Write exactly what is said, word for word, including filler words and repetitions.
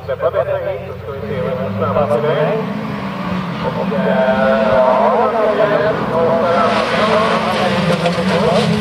släppa bättre hit så ska vi se vem som snabbast är det. Och ja, det är det. Och